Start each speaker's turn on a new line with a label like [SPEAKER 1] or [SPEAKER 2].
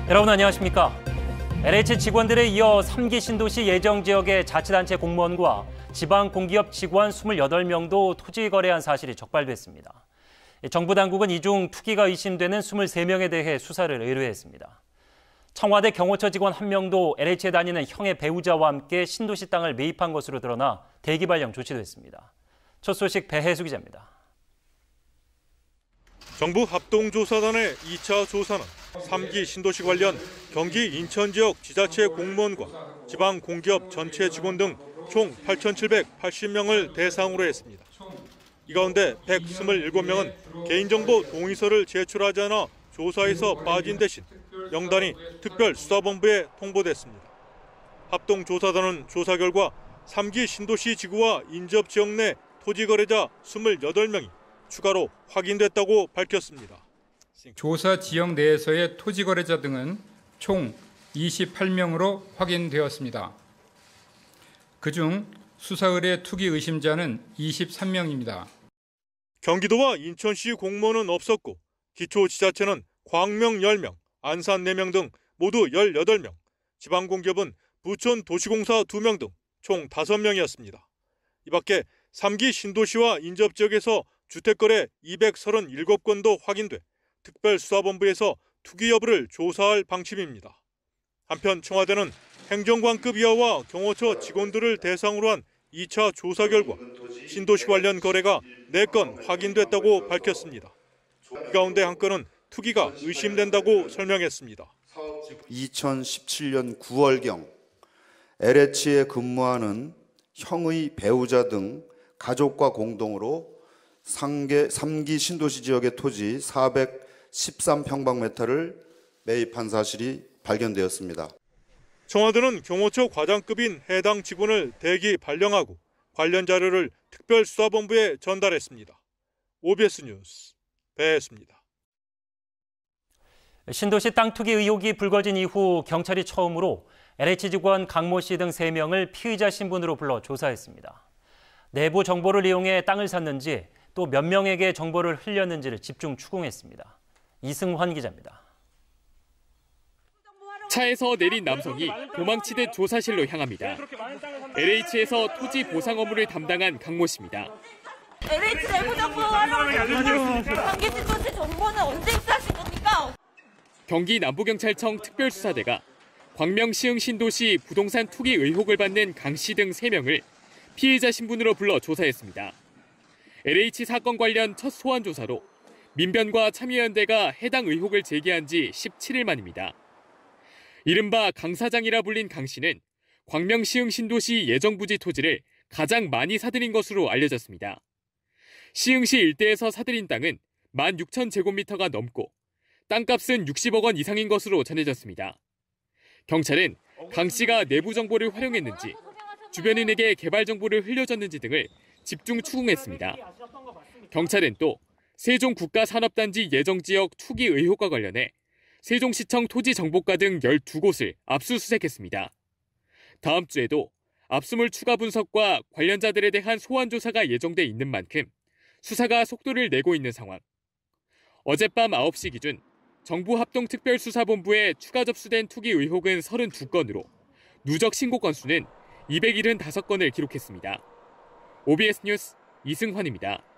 [SPEAKER 1] 여러분 안녕하십니까? LH 직원들에 이어 3기 신도시 예정지역의 자치단체 공무원과 지방공기업 직원 28명도 토지 거래한 사실이 적발됐습니다. 정부 당국은 이 중 투기가 의심되는 23명에 대해 수사를 의뢰했습니다. 청와대 경호처 직원 1명도 LH에 다니는 형의 배우자와 함께 신도시 땅을 매입한 것으로 드러나 대기 발령 조치됐습니다. 첫 소식 배혜수 기자입니다.
[SPEAKER 2] 정부 합동조사단의 2차 조사는 3기 신도시 관련 경기 인천 지역 지자체 공무원과 지방 공기업 전체 직원 등 총 8,780명을 대상으로 했습니다. 이 가운데 127명은 개인정보 동의서를 제출하지 않아 조사에서 빠진 대신 명단이 특별수사본부에 통보됐습니다. 합동조사단은 조사 결과 3기 신도시 지구와 인접 지역 내 토지 거래자 28명이 추가로 확인됐다고 밝혔습니다.
[SPEAKER 3] 조사 지역 내에서의 토지 거래자 등은 총 28명으로 확인되었습니다. 그중 수사 의뢰 투기 의심자는 23명입니다.
[SPEAKER 2] 경기도와 인천시 공무원은 없었고 기초지자체는 광명 10명, 안산 4명 등 모두 18명, 지방공기업은 부천 도시공사 2명 등 총 5명이었습니다. 이 밖에 3기 신도시와 인접지역에서 주택거래 237건도 확인돼 특별수사본부에서 투기 여부를 조사할 방침입니다. 한편 청와대는 행정관급 이하와 경호처 직원들을 대상으로 한 2차 조사 결과 신도시 관련 거래가 4건 확인됐다고 밝혔습니다. 이 가운데 한 건은 투기가 의심된다고 설명했습니다.
[SPEAKER 4] 2017년 9월경 LH에 근무하는 형의 배우자 등 가족과 공동으로 3기 신도시 지역의 토지 413평방미터를 매입한 사실이 발견되었습니다.
[SPEAKER 2] 청와대는 경호처 과장급인 해당 직원을 대기 발령하고 관련 자료를 특별수사본부에 전달했습니다. OBS 뉴스 배혜수입니다.
[SPEAKER 1] 신도시 땅 투기 의혹이 불거진 이후 경찰이 처음으로 LH 직원 강모 씨 등 3명을 피의자 신분으로 불러 조사했습니다. 내부 정보를 이용해 땅을 샀는지 또 몇 명에게 정보를 흘렸는지를 집중 추궁했습니다. 이승환 기자입니다.
[SPEAKER 5] 차에서 내린 남성이 도망치듯 조사실로 향합니다. LH에서 토지 보상 업무를 담당한 강모 씨입니다.
[SPEAKER 6] LH 내부 정보 활용을 경기 신도시 정보는 언제 입수하신 겁니까?
[SPEAKER 5] 경기 남부경찰청 특별수사대가 광명 시흥 신도시 부동산 투기 의혹을 받는 강 씨 등 3명을 피의자 신분으로 불러 조사했습니다. LH 사건 관련 첫 소환 조사로 민변과 참여연대가 해당 의혹을 제기한 지 17일 만입니다. 이른바 강 사장이라 불린 강 씨는 광명 시흥 신도시 예정부지 토지를 가장 많이 사들인 것으로 알려졌습니다. 시흥시 일대에서 사들인 땅은 16,000제곱미터가 넘고 땅값은 60억 원 이상인 것으로 전해졌습니다. 경찰은 강 씨가 내부 정보를 활용했는지 주변인에게 개발 정보를 흘려줬는지 등을 집중 추궁했습니다. 경찰은 또 세종 국가산업단지 예정지역 투기 의혹과 관련해 세종시청 토지정보과 등 12곳을 압수수색했습니다. 다음 주에도 압수물 추가 분석과 관련자들에 대한 소환 조사가 예정돼 있는 만큼 수사가 속도를 내고 있는 상황. 어젯밤 9시 기준 정부 합동특별수사본부에 추가 접수된 투기 의혹은 32건으로 누적 신고 건수는 275건을 기록했습니다. OBS 뉴스 이승환입니다.